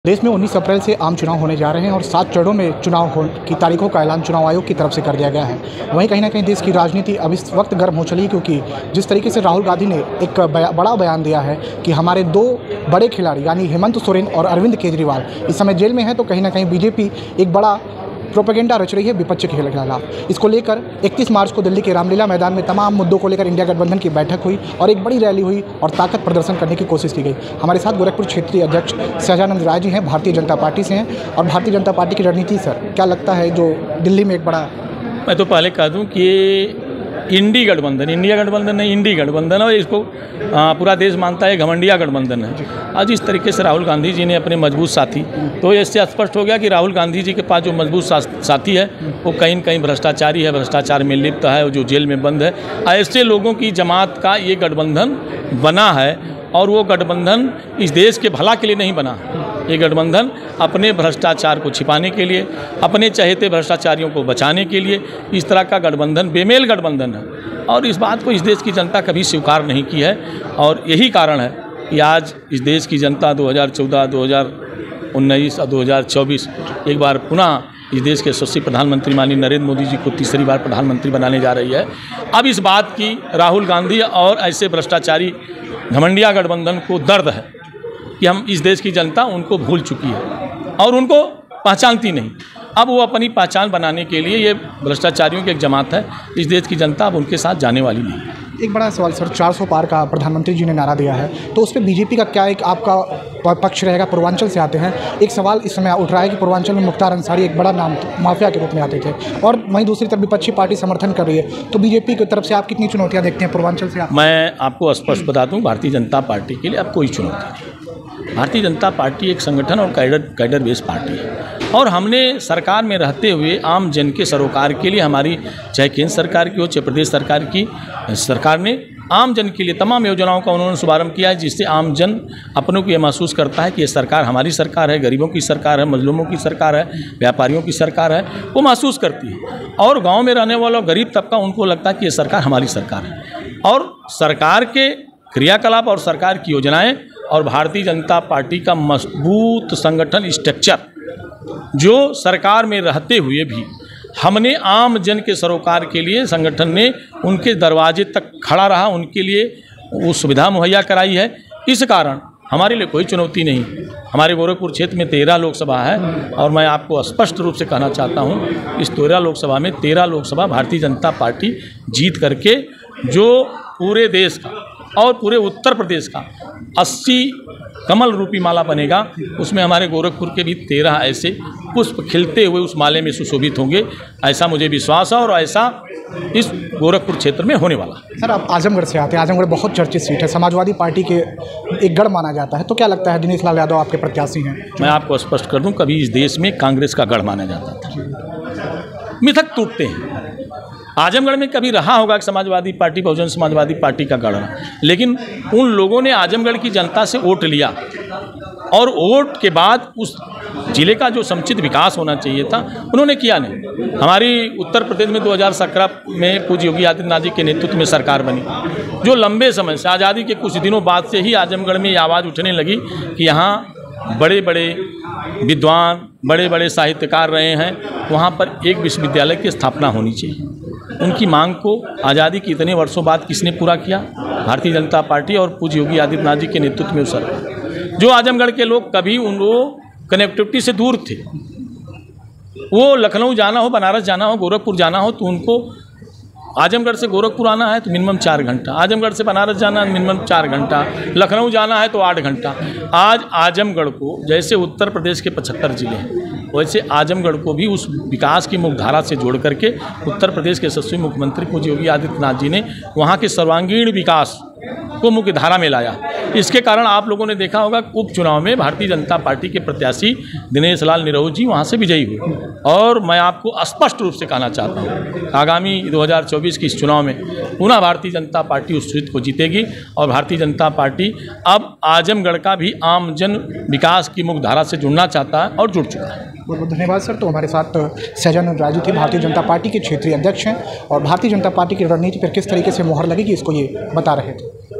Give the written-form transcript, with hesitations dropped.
देश में 19 अप्रैल से आम चुनाव होने जा रहे हैं और 7 चरणों में चुनाव की तारीखों का ऐलान चुनाव आयोग की तरफ से कर दिया गया है। वहीं कहीं ना कहीं देश की राजनीति अब इस वक्त गर्म हो चली, क्योंकि जिस तरीके से राहुल गांधी ने एक बड़ा बयान दिया है कि हमारे 2 बड़े खिलाड़ी यानी हेमंत सोरेन और अरविंद केजरीवाल इस समय जेल में हैं, तो कहीं ना कहीं बीजेपी एक बड़ा प्रोपेगेंडा रच रही है विपक्ष के खिलाफ। इसको लेकर 31 मार्च को दिल्ली के रामलीला मैदान में तमाम मुद्दों को लेकर इंडिया गठबंधन की बैठक हुई और एक बड़ी रैली हुई और ताकत प्रदर्शन करने की कोशिश की गई। हमारे साथ गोरखपुर क्षेत्रीय अध्यक्ष सहजानंद राय जी हैं, भारतीय जनता पार्टी से हैं। और भारतीय जनता पार्टी की रणनीति सर क्या लगता है जो दिल्ली में एक बड़ा? मैं तो पहले कह दूं कि इंडिया गठबंधन नहीं, इंडी गठबंधन है और इसको पूरा देश मानता है घमंडिया गठबंधन है। आज इस तरीके से राहुल गांधी जी ने अपने मजबूत साथी, तो इससे स्पष्ट हो गया कि राहुल गांधी जी के पास जो मजबूत साथी है वो कहीं न कहीं भ्रष्टाचारी है, भ्रष्टाचार में लिप्त है, जो जेल में बंद है। ऐसे लोगों की जमात का ये गठबंधन बना है और वो गठबंधन इस देश के भला के लिए नहीं बना। ये गठबंधन अपने भ्रष्टाचार को छिपाने के लिए, अपने चहेते भ्रष्टाचारियों को बचाने के लिए इस तरह का गठबंधन बेमेल गठबंधन है और इस बात को इस देश की जनता कभी स्वीकार नहीं की है। और यही कारण है कि आज इस देश की जनता 2014, 2019 और 2024 एक बार पुनः इस देश के यशस्वी प्रधानमंत्री माननीय नरेंद्र मोदी जी को तीसरी बार प्रधानमंत्री बनाने जा रही है। अब इस बात की राहुल गांधी और ऐसे भ्रष्टाचारी घमंडिया गठबंधन को दर्द है कि हम इस देश की जनता उनको भूल चुकी है और उनको पहचानती नहीं। अब वो अपनी पहचान बनाने के लिए ये भ्रष्टाचारियों की एक जमात है, इस देश की जनता अब उनके साथ जाने वाली नहीं। एक बड़ा सवाल सर, 400 पार का प्रधानमंत्री जी ने नारा दिया है, तो उस पर बीजेपी का क्या एक आपका पक्ष रहेगा? पूर्वांचल से आते हैं, एक सवाल इस समय उठ रहा है कि पूर्वांचल में मुख्तार अंसारी एक बड़ा नाम माफिया के रूप में आते थे और वहीं दूसरी तरफ विपक्षी पार्टी समर्थन कर रही है, तो बीजेपी की तरफ से आप कितनी चुनौतियाँ देखते हैं पूर्वांचल से? मैं आपको स्पष्ट बता दूँ, भारतीय जनता पार्टी के लिए अब कोई चुनौती नहीं। भारतीय जनता पार्टी एक संगठन और कैडर बेस्ड पार्टी है और हमने सरकार में रहते हुए आम जन के सरोकार के लिए हमारी चाहे केंद्र सरकार की हो चाहे प्रदेश सरकार की, सरकार ने आम जन के लिए तमाम योजनाओं का उन्होंने शुभारंभ किया है, जिससे आम जन अपनों को ये महसूस करता है कि ये सरकार हमारी सरकार है, गरीबों की सरकार है, मजलूमों की सरकार है, व्यापारियों की सरकार है, वो महसूस करती है। और गाँव में रहने वाला गरीब तबका उनको लगता है कि ये सरकार हमारी सरकार है और सरकार के क्रियाकलाप और सरकार की योजनाएं और भारतीय जनता पार्टी का मजबूत संगठन स्ट्रक्चर, जो सरकार में रहते हुए भी हमने आम जन के सरोकार के लिए संगठन ने उनके दरवाजे तक खड़ा रहा, उनके लिए वो सुविधा मुहैया कराई है। इस कारण हमारे लिए कोई चुनौती नहीं। हमारे गोरखपुर क्षेत्र में 13 लोकसभा है और मैं आपको स्पष्ट रूप से कहना चाहता हूँ, इस 13 लोकसभा में 13 लोकसभा भारतीय जनता पार्टी जीत करके जो पूरे देश का और पूरे उत्तर प्रदेश का 80 कमल रूपी माला बनेगा, उसमें हमारे गोरखपुर के भी 13 ऐसे पुष्प खिलते हुए उस माले में सुशोभित होंगे। ऐसा मुझे विश्वास है और ऐसा इस गोरखपुर क्षेत्र में होने वाला। सर आप आजमगढ़ से आते हैं, आजमगढ़ बहुत चर्चित सीट है, समाजवादी पार्टी के एक गढ़ माना जाता है, तो क्या लगता है दिनेश लाल यादव आपके प्रत्याशी हैं? मैं आपको स्पष्ट कर दूं, कभी इस देश में कांग्रेस का गढ़ माना जाता था। मिथक टूटते हैं। आजमगढ़ में कभी रहा होगा कि समाजवादी पार्टी, बहुजन समाजवादी पार्टी का गढ़, लेकिन उन लोगों ने आजमगढ़ की जनता से वोट लिया और वोट के बाद उस जिले का जो समुचित विकास होना चाहिए था उन्होंने किया नहीं। हमारी उत्तर प्रदेश में 2017 में पूज्य योगी आदित्यनाथ जी के नेतृत्व में सरकार बनी, जो लंबे समय से आज़ादी के कुछ दिनों बाद से ही आजमगढ़ में ये आवाज़ उठने लगी कि यहाँ बड़े बड़े विद्वान, बड़े बड़े साहित्यकार रहे हैं, वहाँ पर एक विश्वविद्यालय की स्थापना होनी चाहिए। उनकी मांग को आज़ादी के इतने वर्षों बाद किसने पूरा किया? भारतीय जनता पार्टी और पूज्य योगी आदित्यनाथ जी के नेतृत्व में सरकार। जो आजमगढ़ के लोग कभी उनको कनेक्टिविटी से दूर थे, वो लखनऊ जाना हो, बनारस जाना हो, गोरखपुर जाना हो, तो उनको आजमगढ़ से गोरखपुर आना है तो मिनिमम 4 घंटा, आजमगढ़ से बनारस जाना है मिनिमम 4 घंटा, लखनऊ जाना है तो 8 घंटा। आज आजमगढ़ को जैसे उत्तर प्रदेश के 75 जिले हैं, वैसे आजमगढ़ को भी उस विकास की मुख्यधारा से जोड़ करके उत्तर प्रदेश के यशस्वी मुख्यमंत्री पूज्य योगी आदित्यनाथ जी ने वहाँ के सर्वांगीण विकास को मुख्य धारा में लाया। इसके कारण आप लोगों ने देखा होगा उपचुनाव में भारतीय जनता पार्टी के प्रत्याशी दिनेश लाल निरहू जी वहाँ से विजयी हुए। और मैं आपको स्पष्ट रूप से कहना चाहता हूँ, आगामी 2024 के इस चुनाव में पुनः भारतीय जनता पार्टी उस सीट को जीतेगी और भारतीय जनता पार्टी अब आजमगढ़ का भी आम जन विकास की मुख्य धारा से जुड़ना चाहता है और जुड़ चुका है। बहुत बहुत धन्यवाद सर। तो हमारे साथ सहजानंद राय जी थे, भारतीय जनता पार्टी के क्षेत्रीय अध्यक्ष हैं और भारतीय जनता पार्टी की रणनीति पर किस तरीके से मुहर लगेगी इसको ये बता रहे थे।